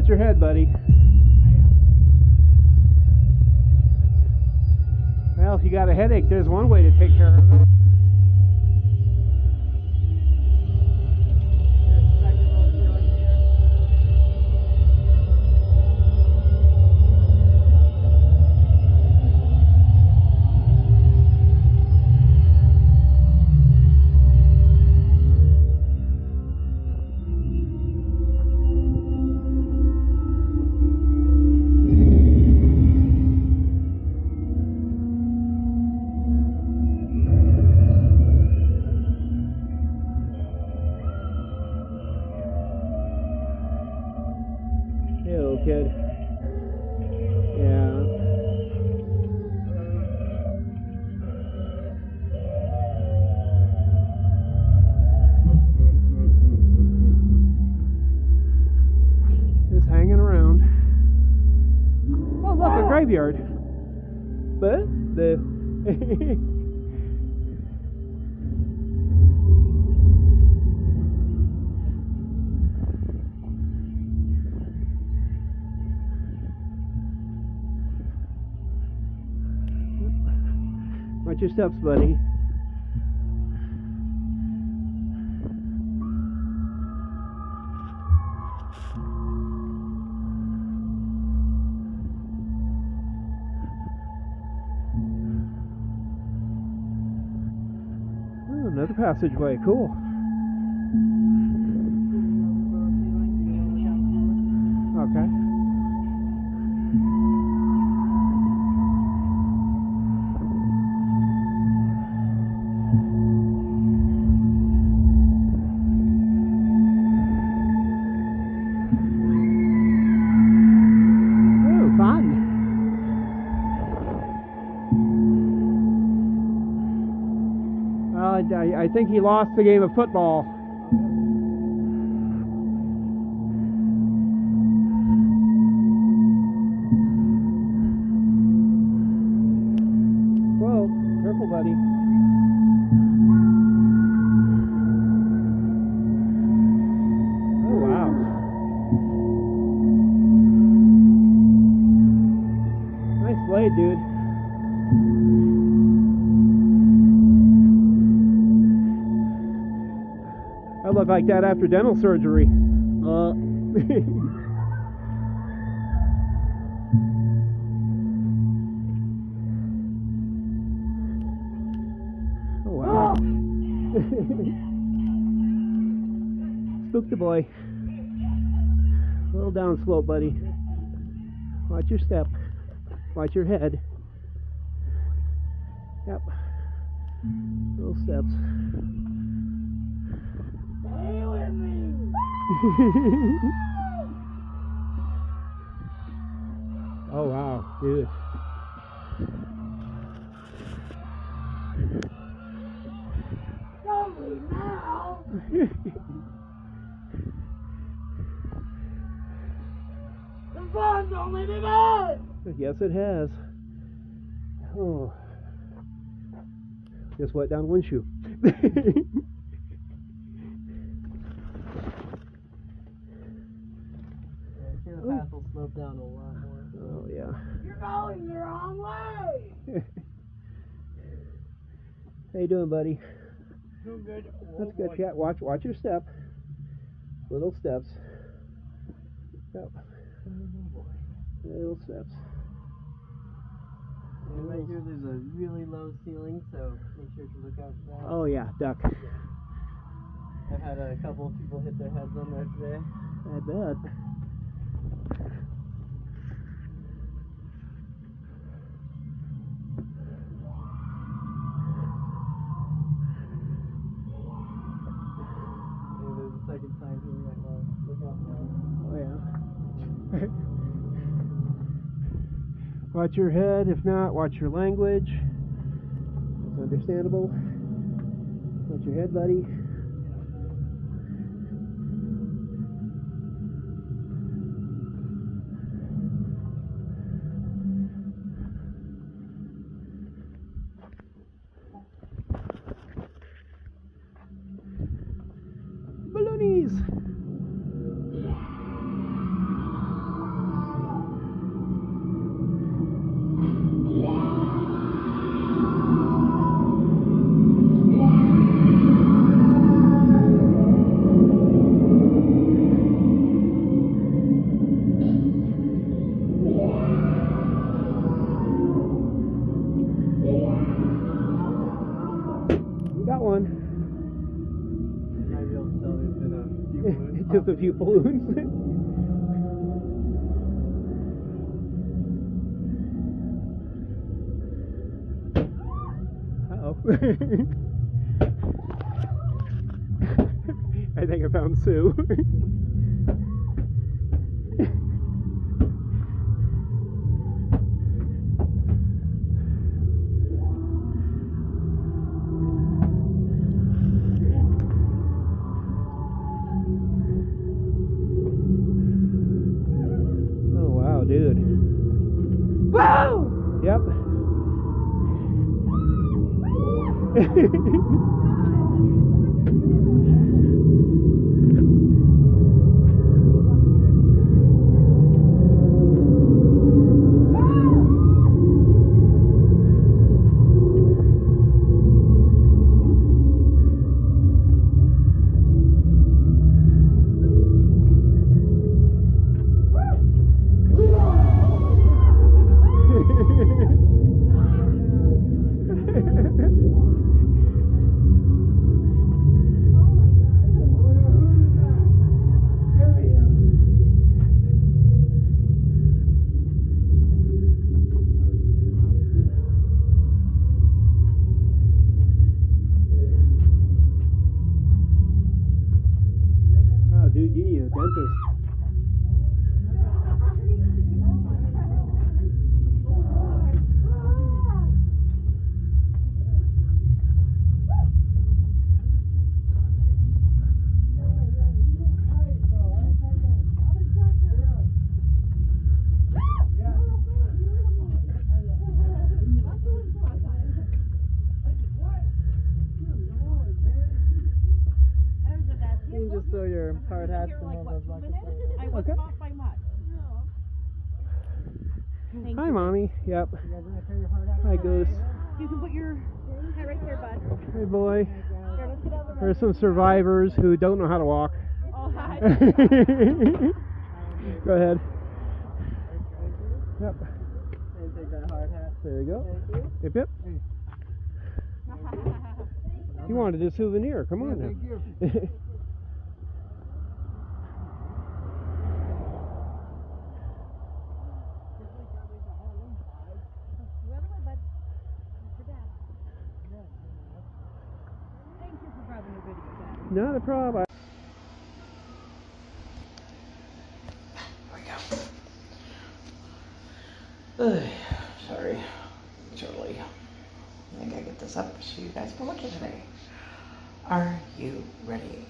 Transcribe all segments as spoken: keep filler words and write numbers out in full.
your head, buddy. Well, if you got a headache, there's one way to take care of it. Kid. Yeah. Just hanging around. Oh, look, a graveyard. But the watch your steps, buddy. Oh, another passageway. Cool. Okay. I, I think he lost the game of football. Whoa, careful, buddy. Oh, wow. Nice blade, dude. I look like that after dental surgery. Uh. Oh, wow. Spooked the boy. A little down slope, buddy. Watch your step. Watch your head. Yep. Little steps. Oh wow, dude. Don't leave now. The fun's only begun. Yes, it has. Oh, just wet down one shoe. The path will slope down a lot more. Oh yeah. You're going the wrong way. How you doing, buddy? Doing good. That's good. Yeah, watch watch your step. Little steps. Yep. Little steps. And right here there's a really low ceiling, so make sure to look out for that. Oh yeah, duck. Yeah. I've had a couple of people hit their heads on there today. I bet. Second time here, right now. Look out now. Oh yeah. Watch your head. If not, watch your language. It's understandable. Watch your head, buddy. Balloonies! Took a few balloons. Uh-oh. I think I found Sue. Dude. Woo! Yep. Dude, you need a dentist. You can just throw your hard hats and all those buckets. Okay. Hi, Mommy. Yep. Hi, Goose. You can put your hat right there, bud. Hey, boy. Here, let's get over There's some survivors who don't know how to walk. Oh, hi. Go ahead. Yep. And take that hard hat. There you go. Thank you. Yep, yep. You wanted a souvenir. Come on now. Not a problem. Ugh, sorry, it's early. I gotta get this up so you guys can watch it today. Are you ready?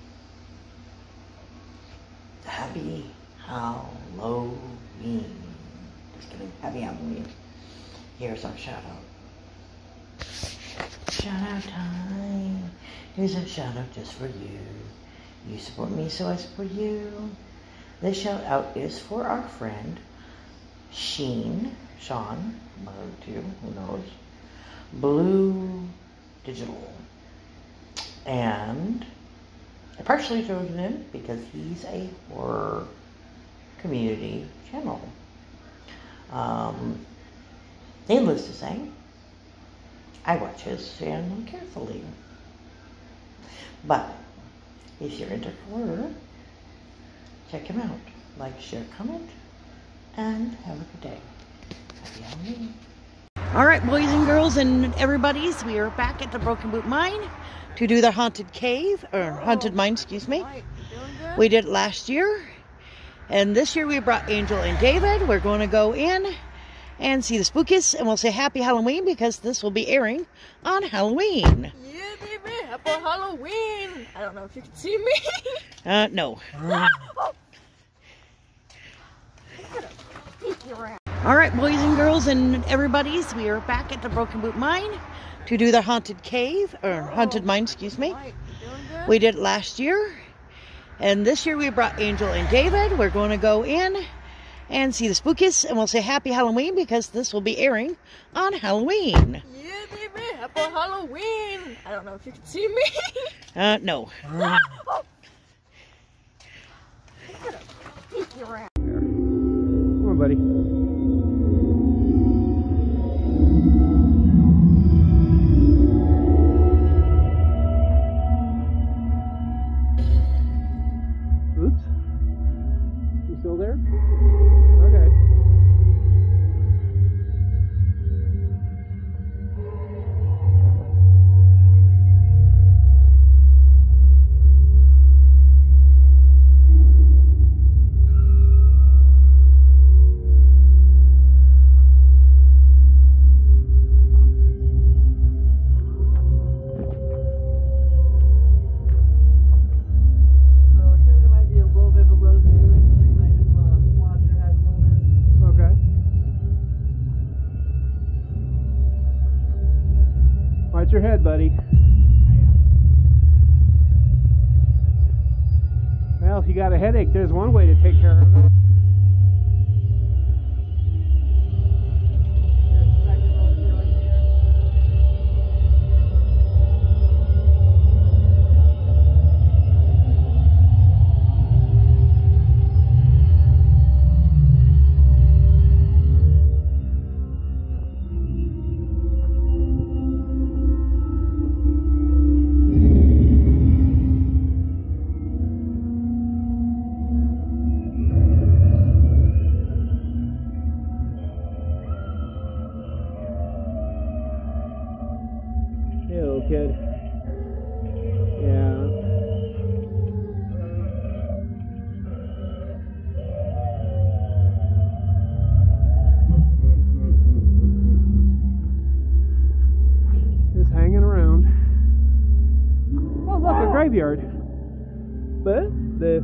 Happy Halloween. Just kidding. Happy Halloween. Here's our shout out. Shout out time. Here's a shout out just for you. You support me, so I support you. This shout out is for our friend Sheen, Sean, one or two, who knows, Blu-digital. And I partially chose him because he's a horror community channel. Um, needless to say, I watch his channel carefully. But if you're into horror, check him out. Like, share, comment, and have a good day. Happy Halloween. All right, boys and girls and everybody's, we are back at the Broken Boot Mine to do the haunted cave, or haunted mine, excuse me. We did it last year, and this year we brought Angel and David. We're going to go in and see the spookies, and we'll say happy Halloween because this will be airing on Halloween. Yeah, baby, happy Halloween. I don't know if you can see me. Uh, no. All right, boys and girls and everybody's, we are back at the Broken Boot Mine to do the haunted cave, or haunted mine, excuse me. We did it last year, and this year we brought Angel and David. We're going to go in and see the spookies, and we'll say happy Halloween because this will be airing on Halloween. Yeah, baby, happy Halloween. I don't know if you can see me. Uh, no. Come on, buddy. still there? Okay. Watch your head, buddy. Well, if you got a headache, there's one way to take care of it. Ew, kid. Yeah. Just hanging around. Oh, look, a graveyard. But the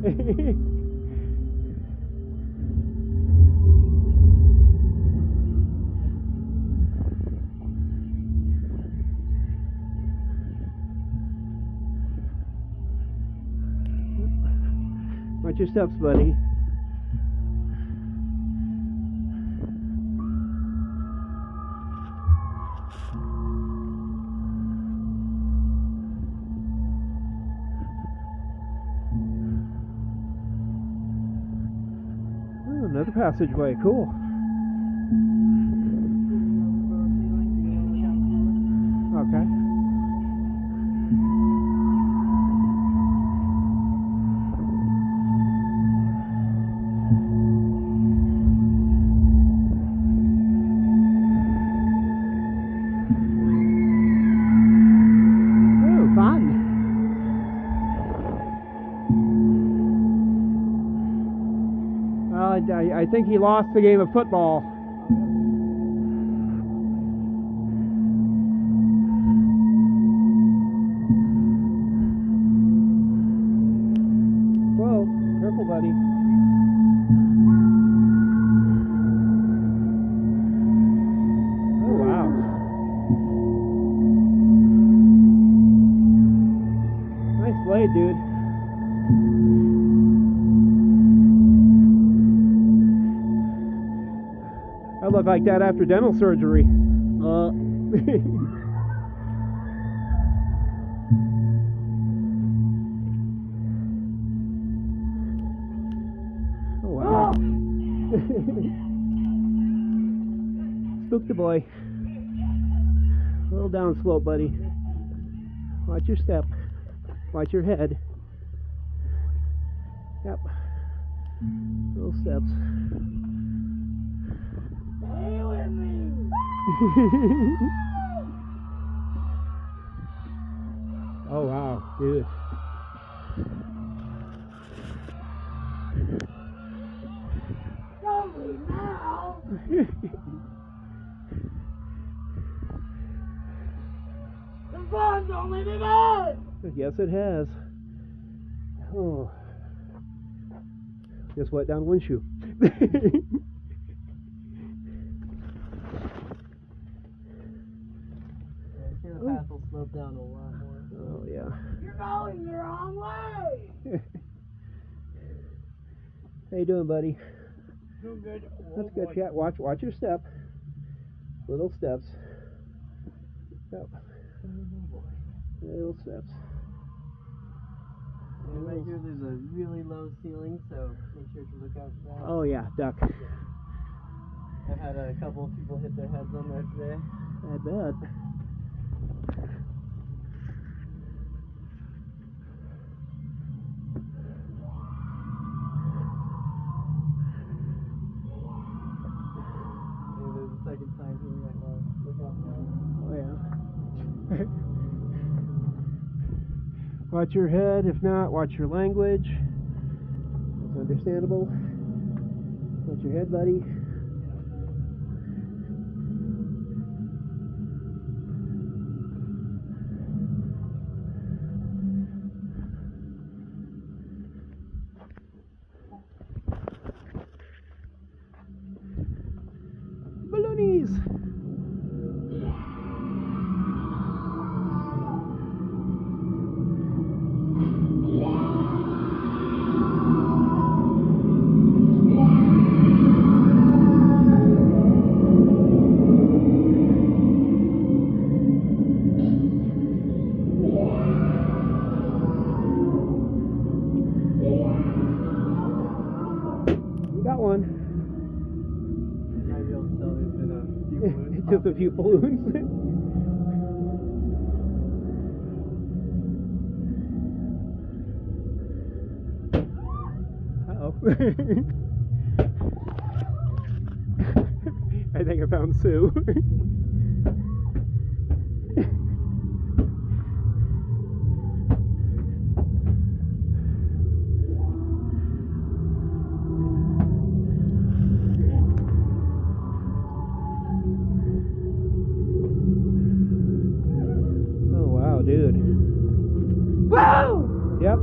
watch your steps, buddy. Oh, another passageway, cool. Okay. I, I think he lost the game of football. Whoa, careful, buddy. Oh, wow. Nice blade, dude. I look like that after dental surgery. Uh. Oh, wow. Spook the boy. A little down slope, buddy. Watch your step. Watch your head. Yep. Little steps. Stay with me. Oh, wow, dude. Don't leave now. The fun's only begun. Yes, it has. Oh. Just wet down one shoe. The path will slope down a lot more. Oh, yeah. You're going the wrong way. How you doing, buddy? Doing good. That's good. Yeah, watch, watch your step. Little steps. Yep. Little steps. And right here, there's a really low ceiling, so make sure to look out for that. Oh yeah, duck. I've had a couple of people hit their heads on there today. I bet. second time here. I thought, look out now. Oh yeah. Watch your head. If not, watch your language. It's understandable. Watch your head, buddy. Balloonies! Got one. Might be able to tell there's been a few balloons. Just a few balloons. Uh-oh. I think I found Sue. Dude. Whoa! Yep.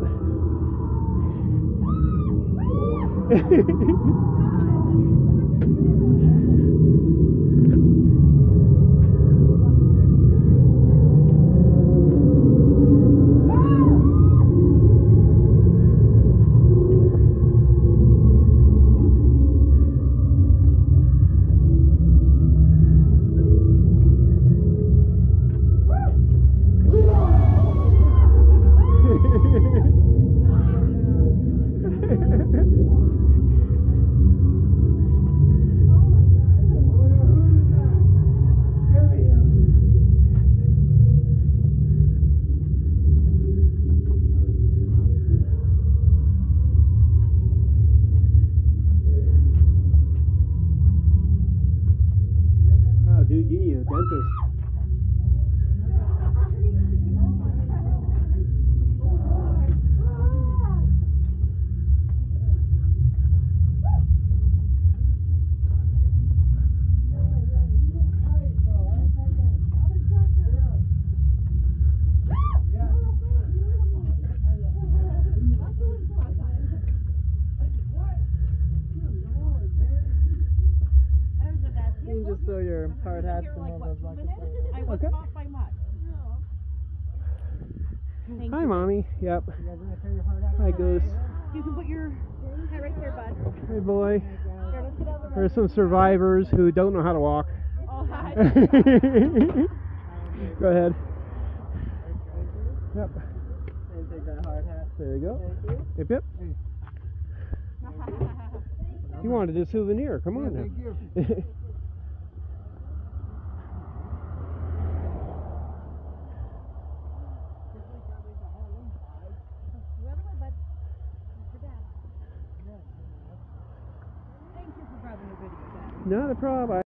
Dude, you need a dentist. You can just throw your hard hats in one of those buckets. Okay. Hi, Mommy. Yep. You guys gonna throw your hard hats? Hi, Goose. You can put your hat right there, bud. Hey, boy. Here, let's get over. There's some survivors who don't know how to walk. Oh, hi. Go ahead. Yep. And take that hard hat. There you go. Thank you. Yep, yep. You wanted a souvenir. Come on now. Thank you. Not a problem.